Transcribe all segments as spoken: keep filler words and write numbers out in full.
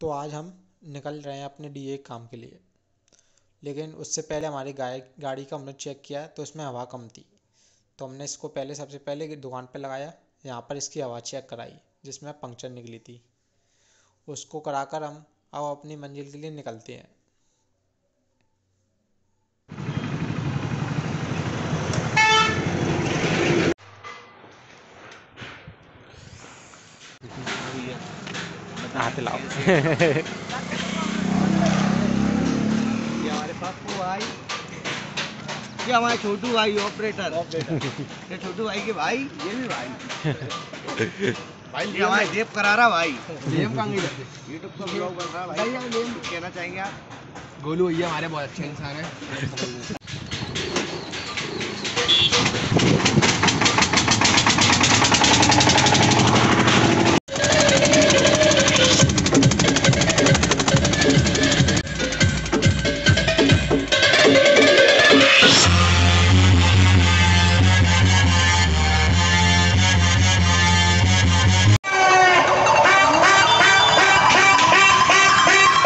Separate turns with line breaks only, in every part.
तो आज हम निकल रहे हैं अपने डी ए काम के लिए। लेकिन उससे पहले हमारी गाय गाड़ी का हमने चेक किया तो इसमें हवा कम थी। तो हमने इसको पहले सबसे पहले दुकान पर लगाया, यहाँ पर इसकी हवा चेक कराई जिसमें पंक्चर निकली थी। उसको कराकर हम अब अपनी मंजिल के लिए निकलते हैं। हाथ लाओ।
ये हमारे पप्पू भाई, ये हमारे छोटू भाई ऑपरेटर ये छोटू भाई के भाई, ये भी भाई भाई ये हमारे देव करारा भाई। देव कहाँ गए? यूट्यूब पर ब्लॉग बन रहा है भाई। कुछ कहना चाहेंगे आप?
गोलू भैया हमारे बहुत अच्छे इंसान हैं।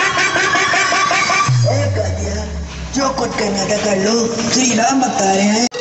जो कुछ करना था कर लो, श्री राम बता रहे हैं।